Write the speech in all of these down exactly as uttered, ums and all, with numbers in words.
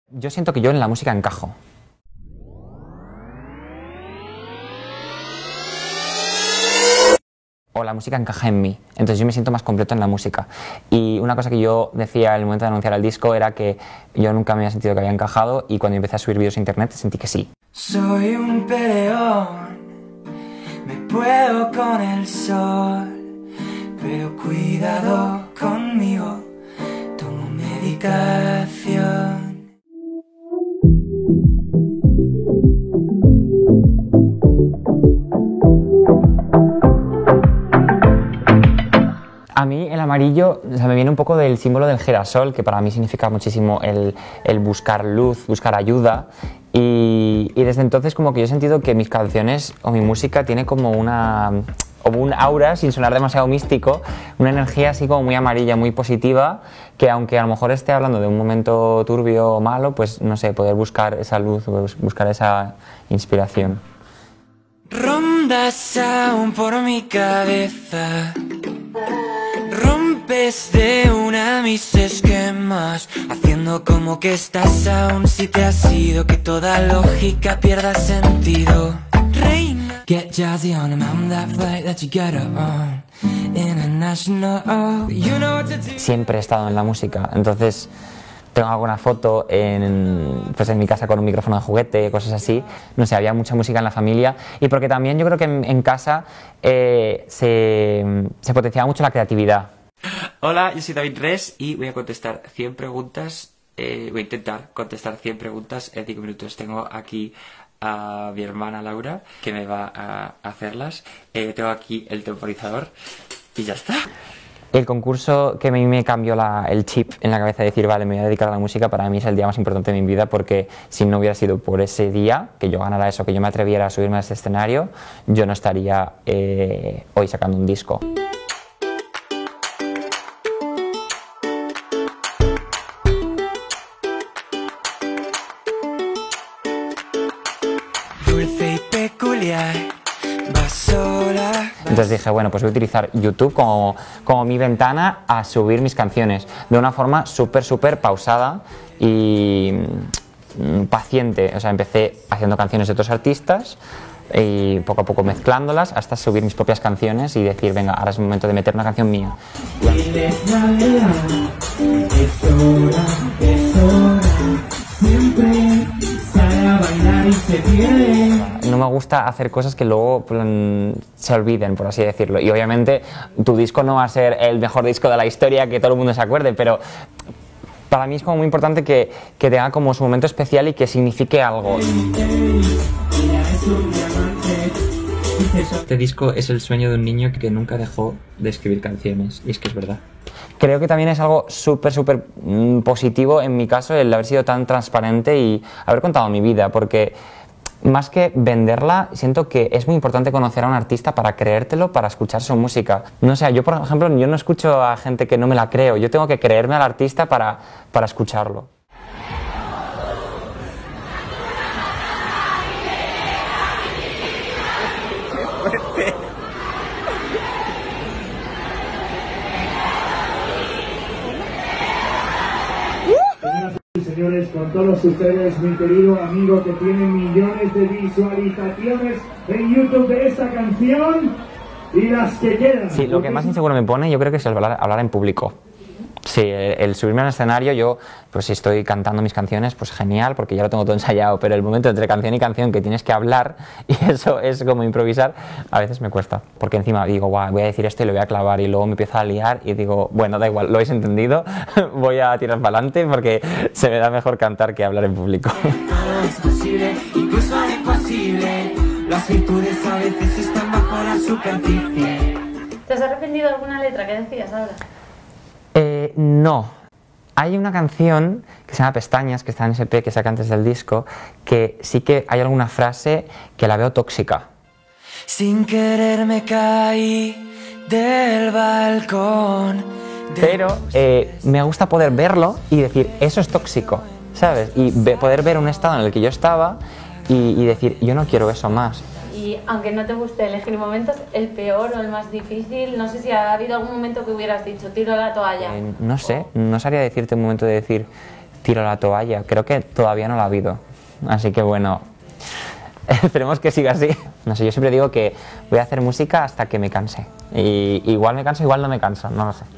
Yo siento que yo en la música encajo. O la música encaja en mí, entonces yo me siento más completo en la música. Y una cosa que yo decía en el momento de anunciar el disco era que yo nunca me había sentido que había encajado, y cuando empecé a subir vídeos a internet sentí que sí. Soy un peleón, me puedo con el sol, pero cuidado conmigo, tomo medicación. A mí el amarillo, o sea, me viene un poco del símbolo del girasol, que para mí significa muchísimo el, el buscar luz, buscar ayuda, y, y desde entonces como que yo he sentido que mis canciones o mi música tiene como una, como un aura, sin sonar demasiado místico, una energía así como muy amarilla, muy positiva, que aunque a lo mejor esté hablando de un momento turbio o malo, pues no sé, poder buscar esa luz, buscar esa inspiración. Rondas aún por mi cabeza, rompes de una mis esquemas, haciendo como que estás aún si te has ido, que toda lógica pierda sentido. Reina, get jazzy on them, I'm that flight that you get on international. You know what to do. Siempre he estado en la música, entonces tengo alguna foto en, pues en mi casa con un micrófono de juguete, cosas así. No sé, había mucha música en la familia, y porque también yo creo que en, en casa eh, se, se potenciaba mucho la creatividad. Hola, yo soy David Res y voy a contestar cien preguntas, eh, voy a intentar contestar cien preguntas en cinco minutos. Tengo aquí a mi hermana Laura, que me va a hacerlas. Eh, tengo aquí el temporizador y ya está. El concurso que a mí me cambió la, el chip en la cabeza de decir, vale, me voy a dedicar a la música, para mí es el día más importante de mi vida, porque si no hubiera sido por ese día, que yo ganara eso, que yo me atreviera a subirme a ese escenario, yo no estaría eh, hoy sacando un disco. Dulce y peculiar, vas sola. Entonces dije, bueno, pues voy a utilizar YouTube como, como mi ventana a subir mis canciones de una forma súper, súper pausada y mm, paciente. O sea, empecé haciendo canciones de otros artistas y poco a poco mezclándolas hasta subir mis propias canciones y decir, venga, ahora es el momento de meter una canción mía. No me gusta hacer cosas que luego plan, se olviden, por así decirlo. Y obviamente tu disco no va a ser el mejor disco de la historia, que todo el mundo se acuerde, pero para mí es como muy importante que, que tenga como su momento especial y que signifique algo. Este disco es el sueño de un niño que nunca dejó de escribir canciones, y es que es verdad. Creo que también es algo súper, súper mm, positivo en mi caso el haber sido tan transparente y haber contado mi vida, porque más que venderla, siento que es muy importante conocer a un artista para creértelo, para escuchar su música. No sé, yo por ejemplo, yo no escucho a gente que no me la creo, yo tengo que creerme al artista para, para escucharlo. Señores, con todos ustedes, mi querido amigo que tiene millones de visualizaciones en YouTube de esta canción y las que quedan. Sí, lo que más inseguro me pone yo creo que es el hablar, hablar en público. Sí, el, el subirme al escenario, yo, pues si estoy cantando mis canciones, pues genial, porque ya lo tengo todo ensayado, pero el momento entre canción y canción que tienes que hablar, y eso es como improvisar, a veces me cuesta, porque encima digo, guau, voy a decir esto y lo voy a clavar, y luego me empiezo a liar y digo, bueno, da igual, lo habéis entendido, voy a tirar para adelante porque se me da mejor cantar que hablar en público. Todo es posible, incluso imposible. Las virtudes a veces están bajo la superficie. ¿Te has arrepentido de alguna letra que decías ahora? Eh, no. Hay una canción que se llama Pestañas, que está en ese E P que saca antes del disco, que sí que hay alguna frase que la veo tóxica. Sin querer me caí del balcón. Pero eh, me gusta poder verlo y decir, eso es tóxico, ¿sabes? Y ve, poder ver un estado en el que yo estaba y, y decir, yo no quiero eso más. Y aunque no te guste elegir momentos, el peor o el más difícil, no sé si ha habido algún momento que hubieras dicho, tiro la toalla. Eh, no sé, no sabría decirte un momento de decir, tiro la toalla. Creo que todavía no la ha habido. Así que bueno, esperemos que siga así. No sé, yo siempre digo que voy a hacer música hasta que me canse. Y igual me canso, igual no me canso, no lo sé.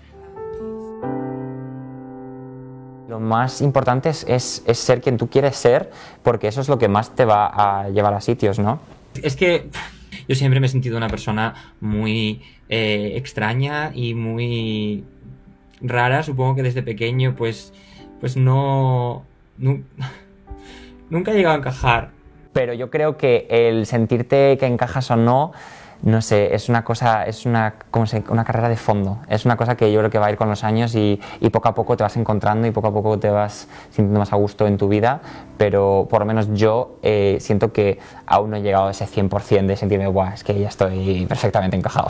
Lo más importante es, es, es ser quien tú quieres ser, porque eso es lo que más te va a llevar a sitios, ¿no? Es que yo siempre me he sentido una persona muy eh, extraña y muy rara. Supongo que desde pequeño pues, pues no, no... Nunca he llegado a encajar. Pero yo creo que el sentirte que encajas o no, no sé, es una cosa, es una, ¿cómo se, una carrera de fondo. Es una cosa que yo creo que va a ir con los años y, y poco a poco te vas encontrando y poco a poco te vas sintiendo más a gusto en tu vida. Pero por lo menos yo eh, siento que aún no he llegado a ese cien por cien de sentirme, guau, es que ya estoy perfectamente encajado.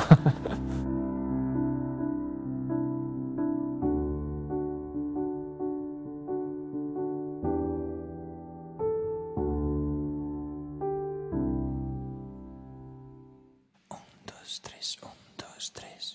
Tres, un, dos, tres.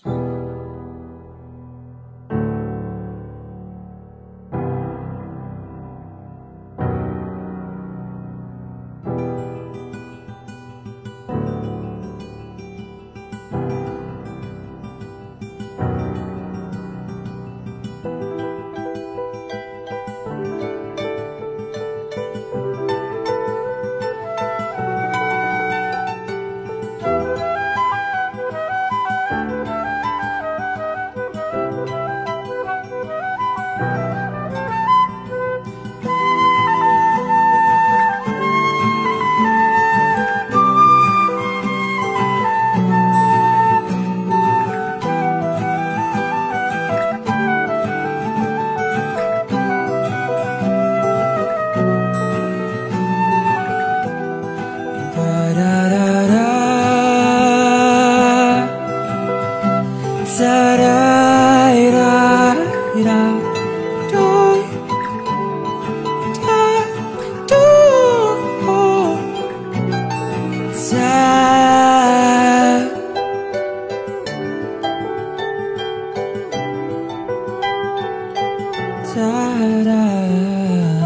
Da, da.